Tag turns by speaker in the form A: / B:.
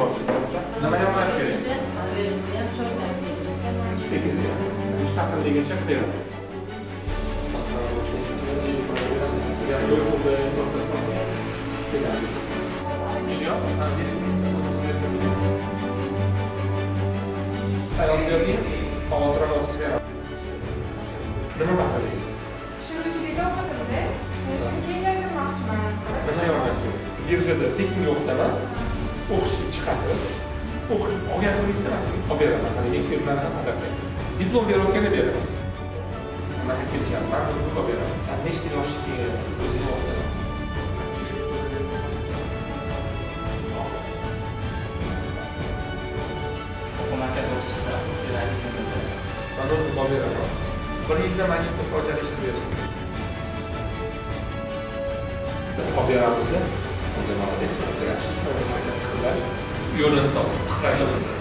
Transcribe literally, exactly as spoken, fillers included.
A: olsun. Nima yomon kerak?
B: Ham çok tercih
A: İşte geliyor. Müstakilliğe geçecek bir yer. Yani böyle oldu, ortasında işte geldi. Biliyor musun? Hani resmi İstanbul'da söyleyebilirim. Ayol verdiğim, havadıran ortası verir. Nima masalangiz?
C: Tushiruvchilikda o'qitildi. Shuni keyinga yurmoqchiman.
A: Nima yordam kerak? Birjada tekin yo'qdaman. O'qishga chiqasiz. O'qib olgan pulingizni emasmi? Olib beraman. Mana ekspertlarni albatta. Diplom berayotganda beramiz. Man ketyapman, man buni olib beraman. Sen nechta yoshga o'zing o'qitasan?
D: Hukumatga o'qishga
A: Man buni olib beraman. Bir yilda magistr foydalanishni bersin. Olib beramizda, unda nima deysiz? Yaxshi, yo'lini topib, ixrayamiz.